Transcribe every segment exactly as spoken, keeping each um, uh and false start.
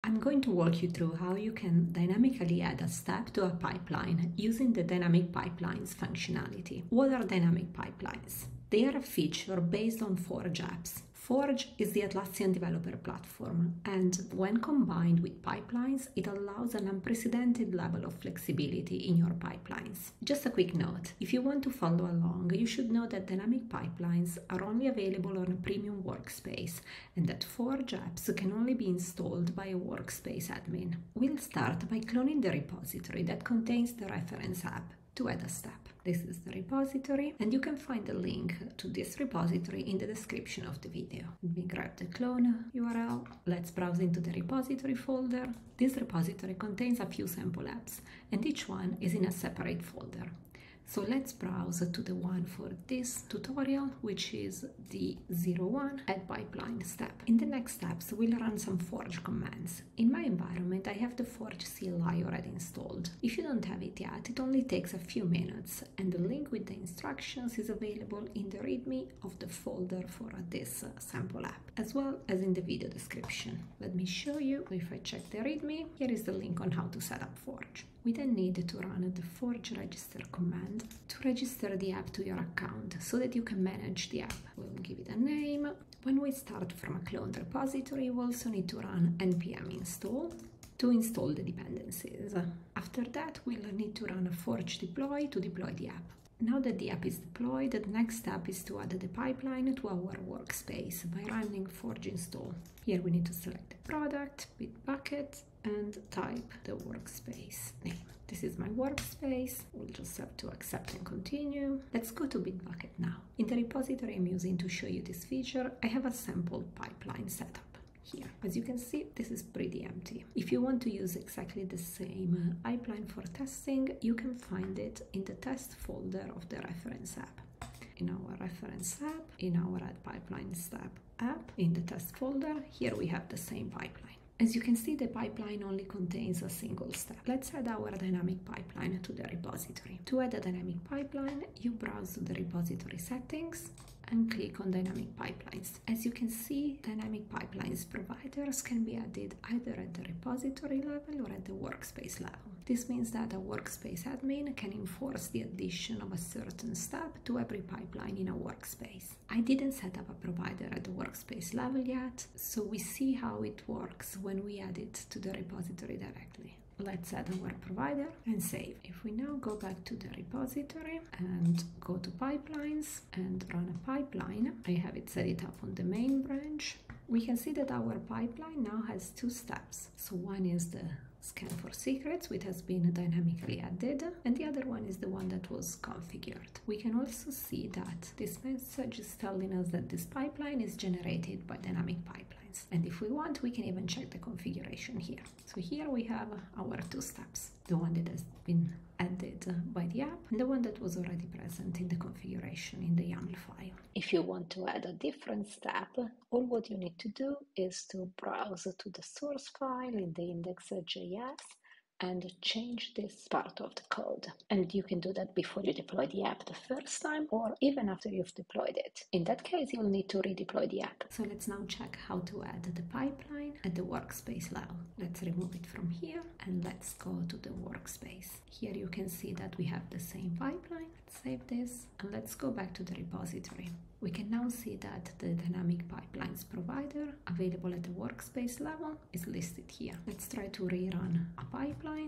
I'm going to walk you through how you can dynamically add a step to a pipeline using the dynamic pipelines functionality. What are dynamic pipelines? They are a feature based on Forge apps. Forge is the Atlassian developer platform, and when combined with pipelines, it allows an unprecedented level of flexibility in your pipelines. Just a quick note, if you want to follow along, you should know that dynamic pipelines are only available on a premium workspace, and that Forge apps can only be installed by a workspace admin. We'll start by cloning the repository that contains the reference app to add a step. This is the repository, and you can find the link to this repository in the description of the video. Let me grab the clone U R L. Let's browse into the repository folder. This repository contains a few sample apps, and each one is in a separate folder. So let's browse to the one for this tutorial, which is the zero one add pipeline step. In the next steps, we'll run some Forge commands. In my environment, I have the Forge C L I already installed. If you don't have it yet, it only takes a few minutes, and the link with the instructions is available in the README of the folder for this sample app, as well as in the video description. Let me show you. If I check the README, here is the link on how to set up Forge. We then need to run the Forge register command to register the app to your account so that you can manage the app. We'll give it a name. When we start from a cloned repository, we also need to run npm install to install the dependencies. After that, we'll need to run a Forge deploy to deploy the app. Now that the app is deployed, the next step is to add the pipeline to our workspace by running Forge install. Here we need to select the product, Bitbucket, and type the workspace name. This is my workspace. We'll just have to accept and continue. Let's go to Bitbucket now. In the repository I'm using to show you this feature, I have a sample pipeline setup here. As you can see, this is pretty empty. If you want to use exactly the same pipeline for testing, you can find it in the test folder of the reference app. In our reference app, in our add pipeline step app, in the test folder, here we have the same pipeline. As you can see, the pipeline only contains a single step. Let's add our dynamic pipeline to the repository. To add a dynamic pipeline, you browse to the repository settings and click on dynamic pipelines. As you can see, dynamic pipelines providers can be added either at the repository level or at the workspace level. This means that a workspace admin can enforce the addition of a certain step to every pipeline in a workspace. I didn't set up a provider at the workspace level yet, so we see how it works when we add it to the repository directly. Let's add our provider and save. If we now go back to the repository and go to pipelines and run a pipeline, I have it set it up on the main branch. We can see that our pipeline now has two steps. So one is the scan for secrets, which has been dynamically added, and the other one is the one that was configured. We can also see that this message is telling us that this pipeline is generated by dynamic pipelines. And if we want, we can even check the configuration here. So here we have our two steps, the one that has been added by the app and the one that was already present in the configuration in the YAML file. If you want to add a different step, all what you need to do is to browse to the source file in the index dot J S and change this part of the code. And you can do that before you deploy the app the first time or even after you've deployed it. In that case, you'll need to redeploy the app. So let's now check how to add the pipeline at the workspace level. Let's remove it from here and let's go to the workspace. Here you can see that we have the same pipeline. Let's save this and let's go back to the repository. We can now see that the dynamic pipelines provider available at the workspace level is listed here. Let's try to rerun a pipeline.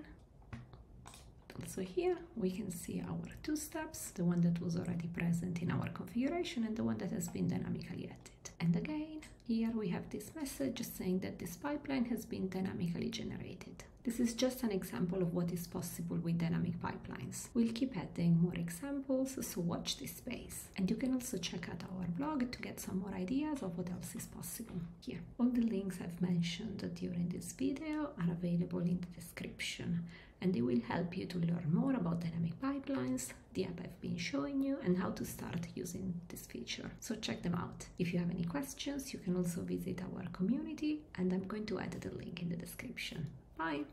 Also here we can see our two steps, the one that was already present in our configuration and the one that has been dynamically added. And again, here we have this message saying that this pipeline has been dynamically generated. This is just an example of what is possible with dynamic pipelines. We'll keep adding more examples, so watch this space. And you can also check out our blog to get some more ideas of what else is possible here. All the links I've mentioned during this video are available in the description, and they will help you to learn more about dynamic pipelines, the app I've been showing you, and how to start using this feature. So check them out. If you have any questions, you can also visit our community, and I'm going to add the link in the description. Bye!